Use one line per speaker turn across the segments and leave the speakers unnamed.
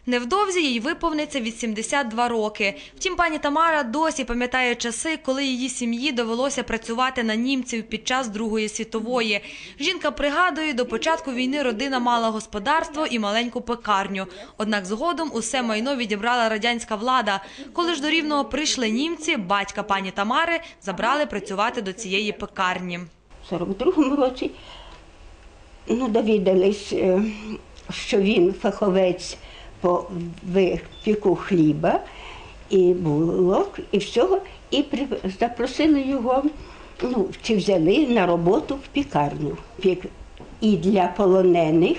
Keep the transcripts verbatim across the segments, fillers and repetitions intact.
Невдовзі їй виповниться вісімдесят два роки. Втім, пані Тамара досі пам'ятає часи, коли її сім'ї довелося працювати на німців під час Другої світової. Жінка пригадує, до початку війни родина мала господарство і маленьку пекарню. Однак згодом усе майно відібрала радянська влада. Коли ж до Рівного прийшли німці, батька пані Тамари забрали працювати до цієї пекарні.
У сорок другому році ну, довідались, що він фаховець по випіку хліба і булок, і всього, і запросили його, ну, чи взяли на роботу в пікарню. І для полонених,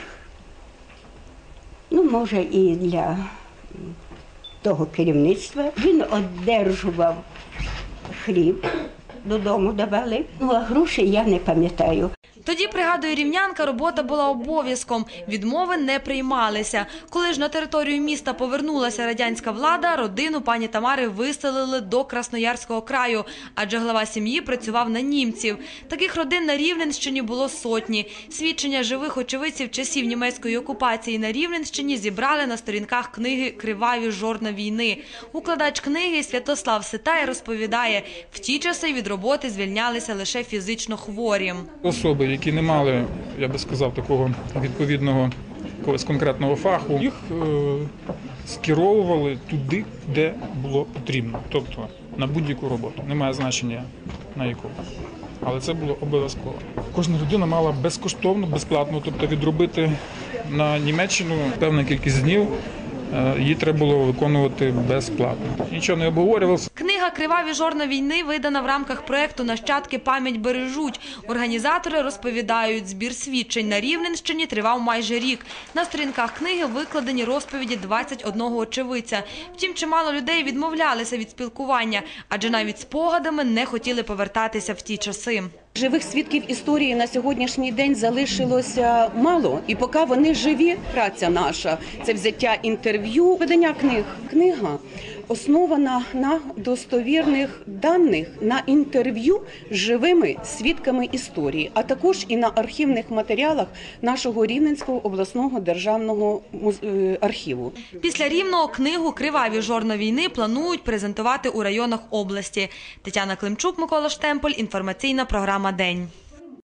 ну, може, і для того керівництва. Він одержував хліб, додому давали, ну, а гроші я не пам'ятаю.
Тоді, пригадує рівнянка, робота була обов'язком, відмови не приймалися. Коли ж на територію міста повернулася радянська влада, родину пані Тамари виселили до Красноярського краю, адже глава сім'ї працював на німців. Таких родин на Рівненщині було сотні. Свідчення живих очевидців часів німецької окупації на Рівненщині зібрали на сторінках книги «Криваві жорна війни». Укладач книги Святослав Ситай розповідає, в ті часи від роботи звільнялися лише фізично хворі.
Особи, які не мали, я би сказав, такого відповідного якогось конкретного фаху, їх е, скеровували туди, де було потрібно, тобто на будь-яку роботу. Немає значення на яку, але це було обов'язково. Кожна людина мала безкоштовно, безплатно, тобто відробити на Німеччину певну кількість днів, її треба було виконувати безплатно. Нічого не обговорювалося.
Книга «Криваві жорна війни» видана в рамках проєкту «Нащадки пам'ять бережуть». Організатори розповідають, збір свідчень на Рівненщині тривав майже рік. На сторінках книги викладені розповіді двадцять одного очевидця. Втім, чимало людей відмовлялися від спілкування, адже навіть спогадами не хотіли повертатися в ті часи.
Живих свідків історії на сьогоднішній день залишилося мало. І поки вони живі, праця наша – це взяття інтерв'ю, видання книг. Книга основана на достовірних даних, на інтерв'ю з живими свідками історії, а також і на архівних матеріалах нашого Рівненського обласного державного архіву.
Після Рівного книгу «Криваві жорна війни» планують презентувати у районах області. Тетяна Климчук, Микола Штемполь, інформаційна програма «День».